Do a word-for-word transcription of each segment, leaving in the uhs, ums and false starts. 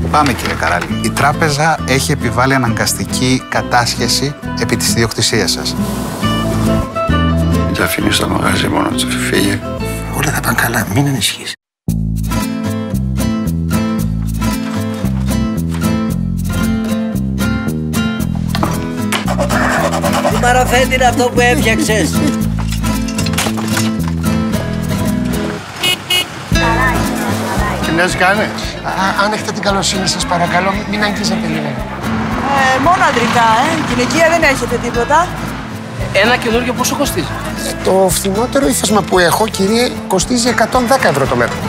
Λυπάμαι, κύριε Καράλη. Η τράπεζα έχει επιβάλει αναγκαστική κατάσχεση επί της ιδιοκτησίας σας. Μην τα αφήνεις στο μαγαζί μόνο του, φύγε. Όλα θα πάνε καλά, μην ανησυχείς. Τι μαραθέτη είναι αυτό που έφτιαξες? Κινέζι κάνεις? Αν έχετε την καλοσύνη σας, παρακαλώ, μην αγγίζετε λίγο. Ε, μόνο αντρικά, ε. Γυναικεία δεν έχετε τίποτα. Ένα καινούργιο πόσο κοστίζει? Το φθηνότερο ύφασμα που έχω, κύριε, κοστίζει εκατόν δέκα ευρώ το μέτρο.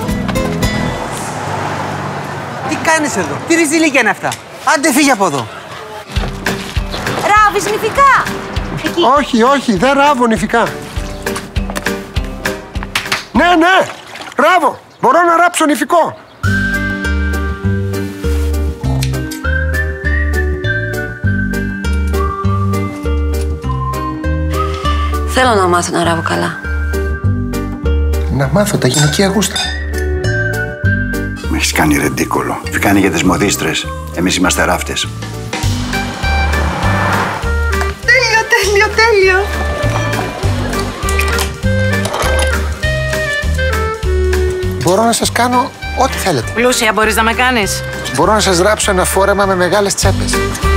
Τι κάνεις εδώ? Τι ριζιλίκια είναι αυτά? Άντε φύγε από εδώ. Ράβεις νηφικά. Εκεί. Όχι, όχι, δεν ράβω νηφικά. Ναι, ναι, ράβω. Μπορώ να ράψω νηφικό. Θέλω να μάθω να ράβω καλά. Να μάθω τα γυναικεία γούστα. Με έχεις κάνει ρεντίκολο. Φυκάνει για τις μοδίστρες. Εμείς είμαστε ράφτες. Τέλειο, τέλειο, τέλειο. Μπορώ να σας κάνω ό,τι θέλετε. Πλούσια μπορείς να με κάνεις? Μπορώ να σας ράψω ένα φόρεμα με μεγάλες τσέπες.